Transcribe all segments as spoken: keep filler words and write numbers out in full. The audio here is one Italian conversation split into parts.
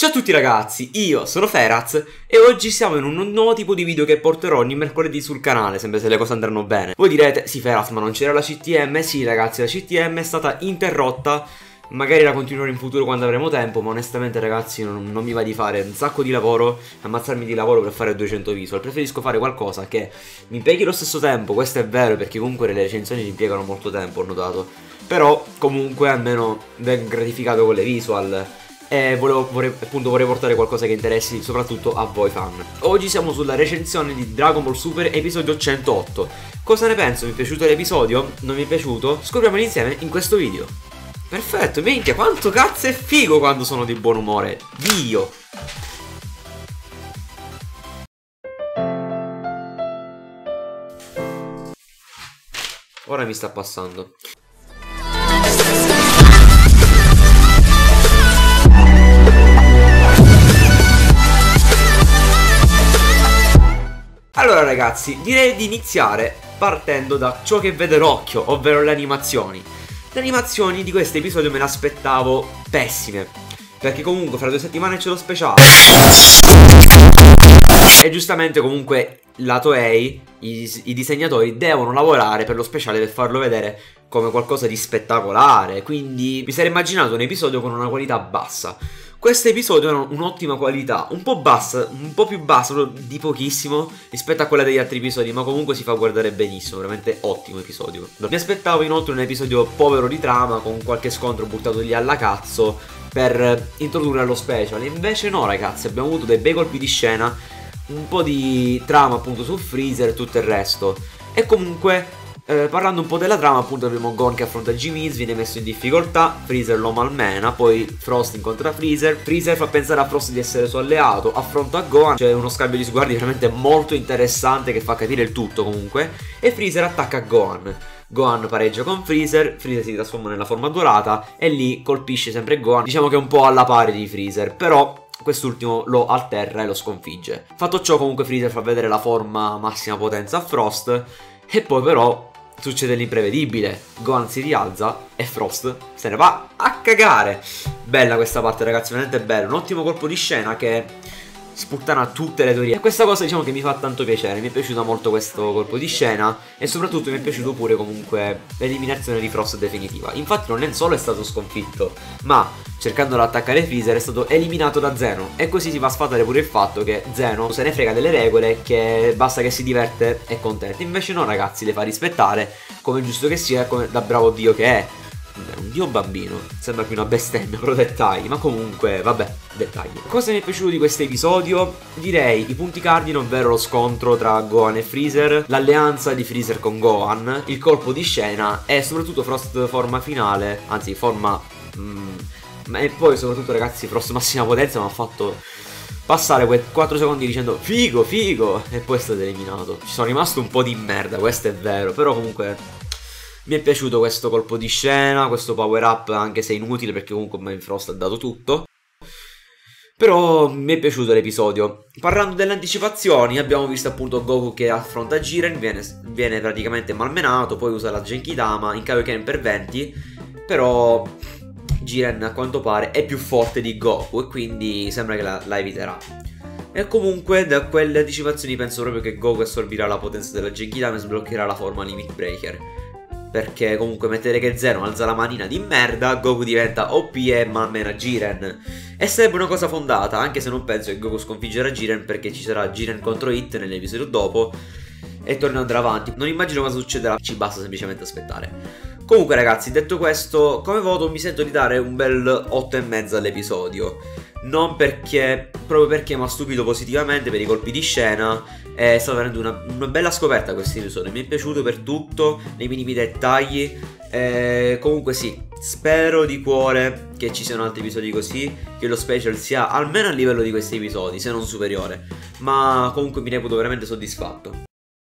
Ciao a tutti ragazzi, io sono Feraz e oggi siamo in un nuovo tipo di video che porterò ogni mercoledì sul canale, sempre se le cose andranno bene. Voi direte, sì Feraz, ma non c'era la C T M? Sì ragazzi, la C T M è stata interrotta, magari la continuerò in futuro quando avremo tempo, ma onestamente ragazzi non, non mi va di fare un sacco di lavoro, ammazzarmi di lavoro per fare duecento visual. Preferisco fare qualcosa che mi impieghi lo stesso tempo, questo è vero, perché comunque le recensioni mi impiegano molto tempo, ho notato. Però comunque almeno vengo gratificato con le visual. E volevo, vorrei, appunto vorrei portare qualcosa che interessi soprattutto a voi fan. Oggi siamo sulla recensione di Dragon Ball Super episodio centootto. Cosa ne penso? Mi è piaciuto l'episodio? Non mi è piaciuto? Scopriamolo insieme in questo video. Perfetto, minchia, quanto cazzo è figo quando sono di buon umore. Dio. Ora mi sta passando. Allora ragazzi, direi di iniziare partendo da ciò che vede l'occhio, ovvero le animazioni. Le animazioni di questo episodio me le aspettavo pessime, perché comunque fra due settimane c'è lo speciale. E giustamente comunque la Toei, i, i disegnatori devono lavorare per lo speciale per farlo vedere come qualcosa di spettacolare. Quindi mi sarei immaginato un episodio con una qualità bassa. Questo episodio ha un'ottima qualità, un po' bassa, un po' più bassa, di pochissimo rispetto a quella degli altri episodi, ma comunque si fa guardare benissimo, veramente ottimo episodio. Mi aspettavo inoltre un episodio povero di trama, con qualche scontro buttato lì alla cazzo per introdurre lo special. Invece no ragazzi, abbiamo avuto dei bei colpi di scena, un po' di trama appunto su Freezer e tutto il resto. E comunque Eh, parlando un po' della trama, appunto abbiamo Gon che affronta G-Miz, viene messo in difficoltà, Freezer lo malmena, poi Frost incontra Freezer, Freezer fa pensare a Frost di essere suo alleato, affronta Gohan, c'è uno scambio di sguardi veramente molto interessante che fa capire il tutto comunque, e Freezer attacca Gohan. Gohan pareggia con Freezer, Freezer si trasforma nella forma dorata e lì colpisce sempre Gohan, diciamo che è un po' alla pari di Freezer, però quest'ultimo lo atterra e lo sconfigge. Fatto ciò comunque Freezer fa vedere la forma massima potenza a Frost e poi però succede l'imprevedibile, Gohan si rialza e Frost se ne va a cagare. Bella questa parte ragazzi, veramente bella, un ottimo colpo di scena che sputtana tutte le teorie. E questa cosa diciamo che mi fa tanto piacere, mi è piaciuto molto questo colpo di scena e soprattutto mi è piaciuto pure comunque l'eliminazione di Frost definitiva. Infatti non è solo è stato sconfitto, ma cercando di attaccare Freezer è stato eliminato da Zeno. E così si va a sfatare pure il fatto che Zeno se ne frega delle regole, che basta che si diverte e contento. Invece no ragazzi, le fa rispettare come giusto che sia, come da bravo dio che è. È un dio bambino, sembra più una bestemmia, però dettagli, ma comunque vabbè, dettagli. Cosa mi è piaciuto di questo episodio? Direi i punti cardine, ovvero lo scontro tra Gohan e Freezer, l'alleanza di Freezer con Gohan, il colpo di scena e soprattutto Frost forma finale, anzi forma mm, e poi soprattutto ragazzi Frost massima potenza mi ha fatto passare quei quattro secondi dicendo figo figo e poi è stato eliminato. Ci sono rimasto un po' di merda, questo è vero, però comunque mi è piaciuto questo colpo di scena, questo power up, anche se inutile perché comunque Main Frost ha dato tutto. Però mi è piaciuto l'episodio. Parlando delle anticipazioni, abbiamo visto appunto Goku che affronta Jiren, viene, viene praticamente malmenato, poi usa la Genkidama, in Kaioken per venti, però Jiren a quanto pare è più forte di Goku e quindi sembra che la, la eviterà. E comunque da quelle anticipazioni penso proprio che Goku assorbirà la potenza della Genkidama e sbloccherà la forma Limit Breaker. Perché comunque mettere che Zeno alza la manina di merda, Goku diventa O P e malmena Jiren. E sarebbe una cosa fondata, anche se non penso che Goku sconfiggerà Jiren, perché ci sarà Jiren contro Hit nell'episodio dopo e torna ad andare avanti. Non immagino cosa succederà, ci basta semplicemente aspettare. Comunque ragazzi, detto questo, come voto mi sento di dare un bel otto e mezzo all'episodio. Non perché, proprio perché mi ha stupito positivamente per i colpi di scena. È stata veramente una, una bella scoperta questo episodio. Mi è piaciuto per tutto, nei minimi dettagli. E comunque sì, spero di cuore che ci siano altri episodi così, che lo special sia almeno a livello di questi episodi, se non superiore. Ma comunque mi reputo veramente soddisfatto.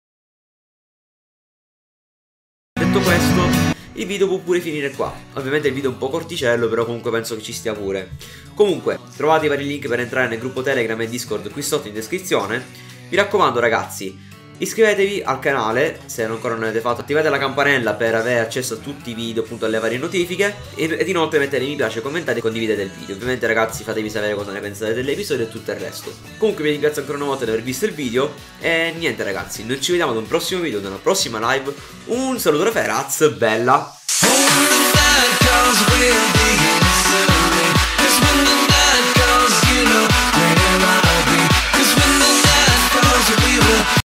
Detto questo, il video può pure finire qua. Ovviamente il video è un po' corticello, però comunque penso che ci stia pure. Comunque, trovate i vari link per entrare nel gruppo Telegram e Discord qui sotto in descrizione. Mi raccomando ragazzi, Iscrivetevi al canale se ancora non l'avete fatto, attivate la campanella per avere accesso a tutti i video, appunto alle varie notifiche, ed inoltre mettete mi piace, commentate e condividete il video. Ovviamente ragazzi fatevi sapere cosa ne pensate dell'episodio e tutto il resto. Comunque vi ringrazio ancora una volta di aver visto il video e niente ragazzi, noi ci vediamo ad un prossimo video, ad una prossima live. Un saluto da Feraz, bella!